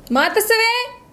मातसवे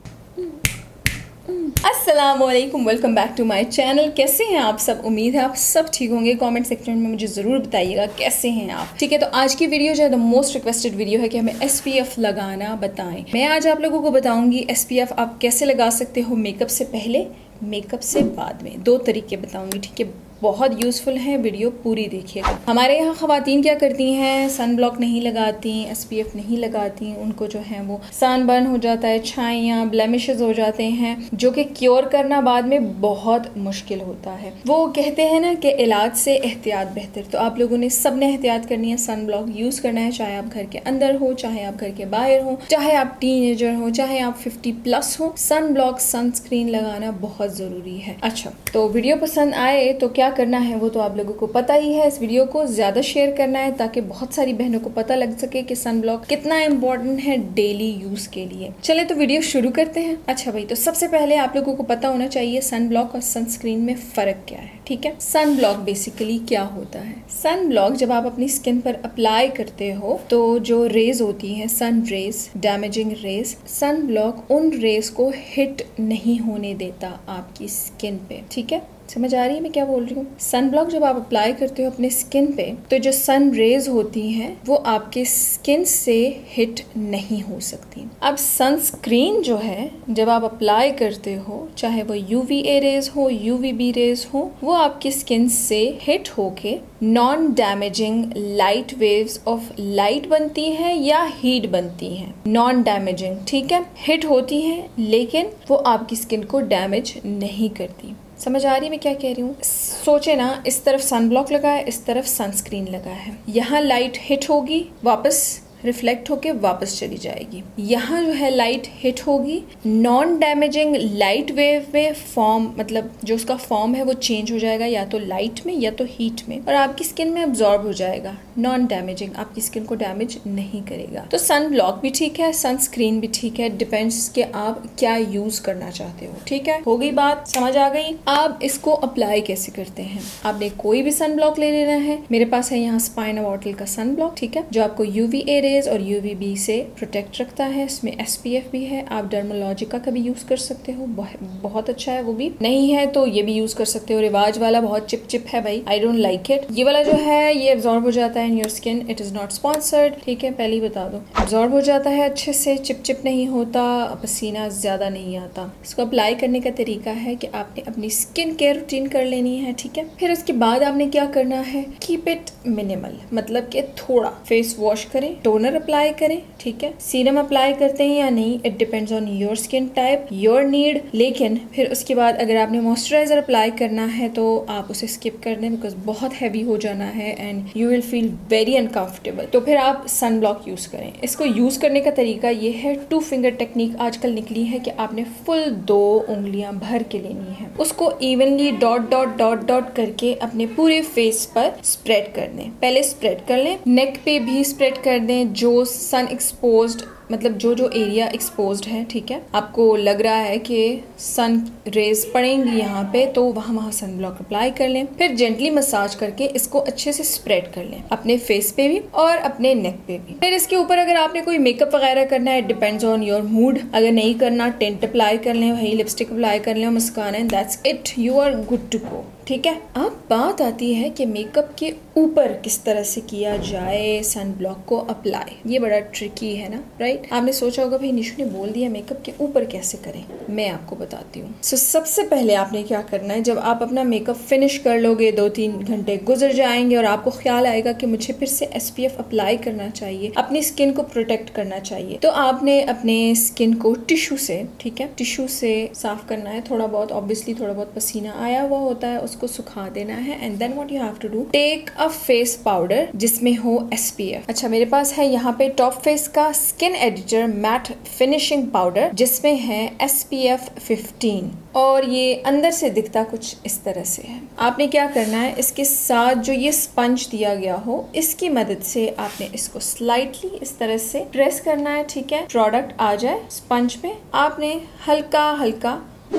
अस्सलामुअलैकुम, welcome back to my channel. कैसे हैं आप सब? उम्मीद है आप सब ठीक होंगे। कमेंट सेक्शन में मुझे ज़रूर बताइएगा कैसे हैं आप। ठीक है, तो आज की वीडियो जो है द मोस्ट रिक्वेस्टेड वीडियो है कि हमें SPF लगाना बताएं। मैं आज आप लोगों को बताऊंगी SPF आप कैसे लगा सकते हो मेकअप से पहले, मेकअप से बाद में। दो तरीके बताऊंगी, ठीक है। बहुत यूज़फुल है, वीडियो पूरी देखिएगा। हमारे यहाँ ख़वातीन क्या करती हैं, सन ब्लॉक नहीं लगाती, SPF नहीं लगाती, उनको जो है वो सन बर्न हो जाता है, छाइयाँ, ब्लेमिशेस हो जाते हैं, जो कि क्योर करना बाद में बहुत मुश्किल होता है। वो कहते हैं ना कि इलाज से एहतियात बेहतर। तो आप लोगों ने सब ने एहतियात करनी है, सन ब्लॉक यूज़ करना है, चाहे आप घर के अंदर हो, चाहे आप घर के बाहर हो, चाहे आप टीनेजर हो, चाहे आप 50+ हो। सन ब्लॉक सनस्क्रीन लगाना बहुत ज़रूरी है। अच्छा, तो वीडियो पसंद आए तो क्या करना है वो तो आप लोगों को पता ही है। इस वीडियो को ज्यादा शेयर करना है ताकि बहुत सारी बहनों को पता लग सके कि सन ब्लॉक कितना इम्पोर्टेंट है डेली यूज के लिए। चले तो वीडियो शुरू करते हैं। अच्छा भाई, तो सबसे पहले आप लोगों को पता होना चाहिए सन ब्लॉक और सनस्क्रीन में फर्क क्या है। ठीक है, सन ब्लॉक बेसिकली क्या होता है? सन ब्लॉक जब आप अपनी स्किन पर अप्लाई करते हो तो जो रेज होती है, sun rays, damaging rays, sun block उन रेज को हिट नहीं होने देता आपकी स्किन पे। ठीक है, समझ आ रही है मैं क्या बोल रही हूँ? सन ब्लॉक जब आप अप्लाई करते हो अपने स्किन पे तो जो सन रेज होती हैं वो आपके स्किन से हिट नहीं हो सकती। अब सनस्क्रीन जो है जब आप अप्लाई करते हो, चाहे वो UVA रेज हो, UVB रेज हो, वो आपकी स्किन से हिट होके non damaging light waves of light बनती हैं या हीट बनती हैं। नॉन डैमेजिंग, ठीक है, हिट होती हैं लेकिन वो आपकी स्किन को डैमेज नहीं करती। समझ आ रही है मैं क्या कह रही हूँ? सोचे ना, इस तरफ सन ब्लॉक लगा है, इस तरफ सनस्क्रीन लगा है। यहाँ लाइट हिट होगी, वापस रिफ्लेक्ट होके वापस चली जाएगी। यहाँ जो है लाइट हिट होगी, नॉन डैमेजिंग लाइट वेव में फॉर्म, मतलब जो उसका फॉर्म है वो चेंज हो जाएगा, या तो लाइट में या तो हीट में, और आपकी स्किन में अब्जॉर्ब हो जाएगा। नॉन डैमेजिंग, आपकी स्किन को डैमेज नहीं करेगा। तो सन ब्लॉक भी ठीक है, सनस्क्रीन भी ठीक है, डिपेंड्स कि आप क्या यूज करना चाहते हो। ठीक है, हो गई बात, समझ आ गई। आप इसको अप्लाई कैसे करते हैं? आपने कोई भी सन ब्लॉक ले लेना है। मेरे पास है यहाँ स्पाइना बॉटल का सन ब्लॉक, ठीक है, जो आपको UVA और UVB से प्रोटेक्ट रखता है। इसमें SPF भी है। आप डर्मोलॉजिका का भी यूज कर सकते हो, बहुत अच्छा है। वो भी नहीं है तो ये भी यूज कर सकते हो। रिवाज वाला बहुत चिप चिप है भाई, आई डोंट लाइक इट। ये वाला जो है ये एब्जॉर्ब हो जाता है in your skin. It is not sponsored, ठीक है, पहले ही बता दो। एब्जॉर्ब हो जाता है अच्छे से, चिप चिप नहीं होता, पसीना ज्यादा नहीं आता। इसको अप्लाई करने का तरीका है कि आपने अपनी स्किन केयर रूटीन कर लेनी है, ठीक है। फिर उसके बाद आपने क्या करना है, कीप इट मिनिमल, मतलब कि थोड़ा फेस वॉश करें, टोनर अप्लाई करें, ठीक है। सीरम अप्लाई करते हैं या नहीं, it depends on your skin type, your need. लेकिन फिर उसके बाद अगर आपने मॉइस्चराइजर अप्लाई करना है तो आप उसे स्किप कर दें, बिकॉज बहुत हैवी हो जाना है and you will feel very uncomfortable. तो फिर आप सन ब्लॉक यूज करें। इसको यूज करने का तरीका ये है, 2 फिंगर टेक्निक आजकल निकली है कि आपने फुल 2 उंगलियां भर के लेनी है, उसको evenly dot dot dot dot करके अपने पूरे फेस पर स्प्रेड कर दें। पहले स्प्रेड कर लें, नेक पे भी स्प्रेड कर दें, जो सन एक्सपोज्ड, मतलब जो जो एरिया एक्सपोज्ड है, ठीक है, आपको लग रहा है कि सन रेज पड़ेंगी यहाँ पे, तो वहाँ सन ब्लॉक अप्लाई कर लें। फिर जेंटली मसाज करके इसको अच्छे से स्प्रेड कर लें अपने फेस पे भी और अपने नेक पे भी। फिर इसके ऊपर अगर आपने कोई मेकअप वगैरह करना है, डिपेंड्स ऑन योर मूड। अगर नहीं करना, टिंट अप्लाई कर लें, वही लिपस्टिक अप्लाई कर लें, mascara, and that's it, you are good to go. ठीक है, अब बात आती है कि मेकअप के ऊपर किस तरह से किया जाए सन ब्लॉक को अप्लाई। ये बड़ा ट्रिकी है ना, राइट? आपने सोचा होगा भाई निशु ने बोल दिया मेकअप के ऊपर कैसे करें, मैं आपको बताती हूँ। सबसे पहले आपने क्या करना है, जब आप अपना मेकअप फिनिश कर लोगे, 2-3 घंटे गुजर जाएंगे और आपको ख्याल आएगा कि मुझे फिर से SPF अप्लाई करना चाहिए, अपनी स्किन को प्रोटेक्ट करना चाहिए, तो आपने अपने स्किन को टिश्यू से, ठीक है, टिश्यू से साफ करना है। थोड़ा बहुत, ऑब्वियसली थोड़ा बहुत पसीना आया हुआ होता है, उसको सुखा देना है। And then what you have to do, take a face powder जिसमें हो SPF। अच्छा, मेरे पास है यहाँ पे टॉप फेस का skin editor matte finishing powder, जिसमें है SPF 15 और ये अंदर से दिखता कुछ इस तरह से है। आपने क्या करना है, इसके साथ जो ये स्पंज दिया गया हो, इसकी मदद से आपने इसको स्लाइटली इस तरह से प्रेस करना है, ठीक है। प्रोडक्ट आ जाए स्पंज पे, आपने हल्का हल्का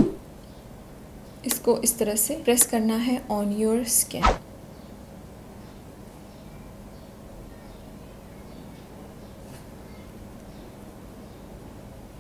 इसको इस तरह से प्रेस करना है ऑन योर स्किन।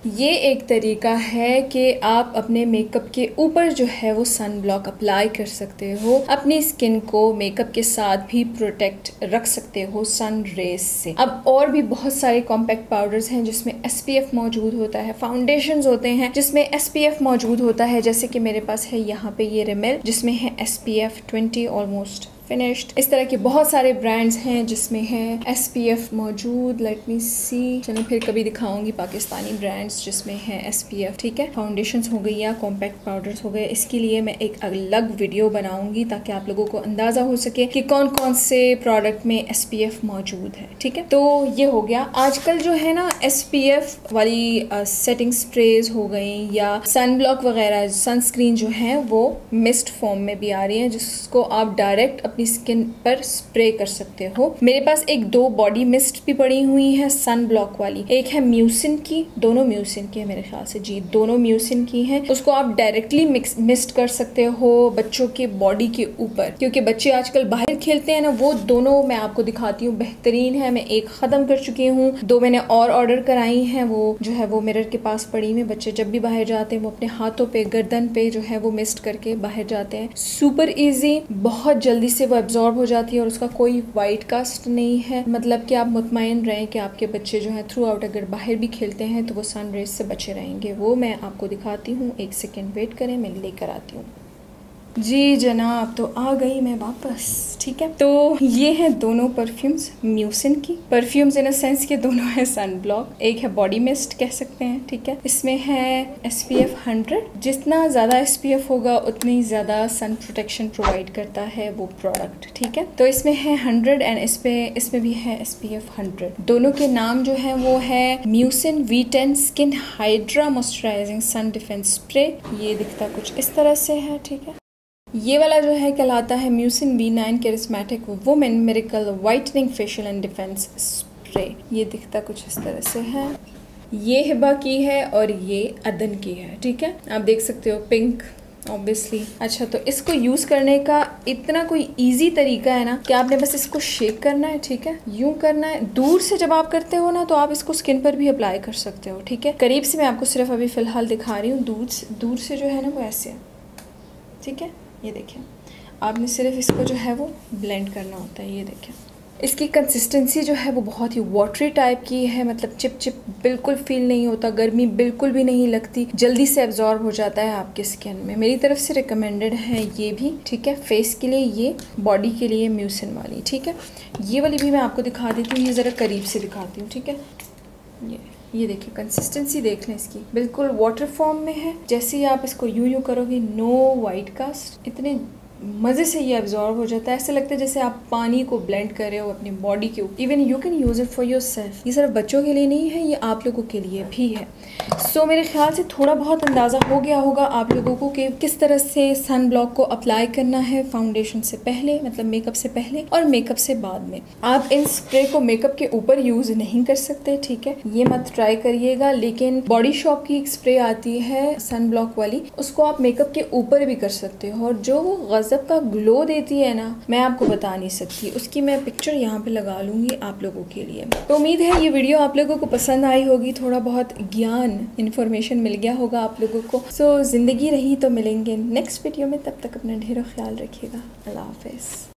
ये एक तरीका है कि आप अपने मेकअप के ऊपर जो है वो सन ब्लॉक अप्लाई कर सकते हो, अपनी स्किन को मेकअप के साथ भी प्रोटेक्ट रख सकते हो सन रेज से। अब और भी बहुत सारे कॉम्पैक्ट पाउडर्स हैं जिसमें SPF मौजूद होता है, फाउंडेशंस होते हैं जिसमें SPF मौजूद होता है, जैसे कि मेरे पास है यहाँ पे ये रिमेल जिसमें है SPF 20 ऑलमोस्ट फिनिश्ड। इस तरह के बहुत सारे ब्रांड्स हैं जिसमें है SPF मौजूद। लेट मी सी, चलो फिर कभी दिखाऊंगी पाकिस्तानी ब्रांड्स जिसमें है SPF। ठीक है, फाउंडेशंस हो गई या कॉम्पैक्ट पाउडर्स हो गए, इसके लिए मैं एक अलग वीडियो बनाऊंगी ताकि आप लोगों को अंदाजा हो सके कि कौन कौन से प्रोडक्ट में SPF मौजूद है। ठीक है, तो ये हो गया। आजकल जो है ना SPF वाली सेटिंग स्प्रेज हो गई या सन ब्लॉक वगैरह सनस्क्रीन जो है वो मिस्ट फॉर्म में भी आ रही है, जिसको आप डायरेक्ट अपनी स्किन पर स्प्रे कर सकते हो। मेरे पास एक 2 बॉडी मिस्ट भी पड़ी हुई है सन ब्लॉक वाली, एक है म्यूसिन की, दोनों म्यूसिन की है मेरे ख्याल से, जी दोनों म्यूसिन की हैं। उसको आप डायरेक्टली मिस्ट कर सकते हो बच्चों के बॉडी के ऊपर, क्योंकि बच्चे आजकल बाहर खेलते हैं ना, वो दोनों मैं आपको दिखाती हूँ, बेहतरीन है। मैं एक खत्म कर चुकी हूँ, 2 मैंने और ऑर्डर कराई हैं। वो जो है वो मिरर के पास पड़ी हुई, बच्चे जब भी बाहर जाते हैं वो अपने हाथों पे गर्दन पे जो है वो मिस्ट करके बाहर जाते हैं। सुपर इजी, बहुत जल्दी से वो एब्जॉर्ब हो जाती है और उसका कोई वाइट कास्ट नहीं है। मतलब कि आप मुतमईन रहें कि आपके बच्चे जो है थ्रू आउट अगर बाहर भी खेलते हैं तो वो सन रेज से बचे रहेंगे। वो मैं आपको दिखाती हूँ, 1 सेकेंड वेट करें, मैं लेकर आती हूँ। जी जनाब, तो आ गई मैं वापस। ठीक है, तो ये हैं दोनों परफ्यूम्स म्यूसिन की। परफ्यूम्स इन अ सेंस के दोनों है सन ब्लॉक, एक है बॉडी मिस्ट कह सकते हैं। ठीक है, इसमें है SPF 100। जितना ज़्यादा SPF होगा उतनी ज़्यादा सन प्रोटेक्शन प्रोवाइड करता है वो प्रोडक्ट। ठीक है, तो इसमें है 100 एंड इसमें भी है SPF 100। दोनों के नाम जो है वो है Muicin V10 skin hydra moisturizing sun defense spray. ये दिखता कुछ इस तरह से है। ठीक है, ये वाला जो है कहलाता है Muicin V9 charismatic women miracle whitening facial and defense spray. ये दिखता कुछ इस तरह से है। ये हिबा की है और ये अदन की है। ठीक है, आप देख सकते हो पिंक ऑब्वियसली। अच्छा, तो इसको यूज़ करने का इतना कोई इजी तरीका है ना कि आपने बस इसको शेक करना है। ठीक है, यूँ करना है। दूर से जब आप करते हो ना तो आप इसको स्किन पर भी अप्लाई कर सकते हो। ठीक है, करीब से मैं आपको सिर्फ अभी फ़िलहाल दिखा रही हूँ। दूर से जो है ना वो ऐसे है। ठीक है, ये देखिए, आपने सिर्फ इसको जो है वो ब्लेंड करना होता है। ये देखिए, इसकी कंसिस्टेंसी जो है वो बहुत ही वाटरी टाइप की है, मतलब चिप चिप बिल्कुल फील नहीं होता, गर्मी बिल्कुल भी नहीं लगती, जल्दी से एब्जॉर्ब हो जाता है आपके स्किन में। मेरी तरफ से रिकमेंडेड है ये भी। ठीक है, फेस के लिए ये, बॉडी के लिए म्यूसिन वाली। ठीक है, ये वाली भी मैं आपको दिखा देती हूँ, ये ज़रा करीब से दिखाती हूँ। ठीक है, ये देखिए, कंसिस्टेंसी देख लें इसकी, बिल्कुल वाटर फॉर्म में है। जैसे ही आप इसको यूँ करोगे, नो वाइट कास्ट, इतने मज़े से ये एब्जॉर्ब हो जाता है। ऐसे लगता है जैसे आप पानी को ब्लेंड कर रहे हो अपनी बॉडी के ऊपर। Even you can use it for yourself. ये सिर्फ बच्चों के लिए नहीं है, ये आप लोगों के लिए भी है। सो मेरे ख्याल से थोड़ा बहुत अंदाज़ा हो गया होगा आप लोगों को कि किस तरह से सन ब्लॉक को अप्लाई करना है फाउंडेशन से पहले, मतलब मेकअप से पहले और मेकअप से बाद में। आप इन स्प्रे को मेकअप के ऊपर यूज़ नहीं कर सकते। ठीक है, ये मत ट्राई करिएगा। लेकिन बॉडी शॉप की एक स्प्रे आती है सन ब्लॉक वाली, उसको आप मेकअप के ऊपर भी कर सकते हो और जो वो गजब का ग्लो देती है ना, मैं आपको बता नहीं सकती। उसकी मैं पिक्चर यहाँ पे लगा लूँगी आप लोगों के लिए। तो उम्मीद है ये वीडियो आप लोगों को पसंद आई होगी, थोड़ा बहुत ज्ञान इन्फॉर्मेशन मिल गया होगा आप लोगों को। सो ज़िंदगी रही तो मिलेंगे नेक्स्ट वीडियो में, तब तक अपना ढेरों ख्याल रखिएगा। अल्लाह हाफिज़।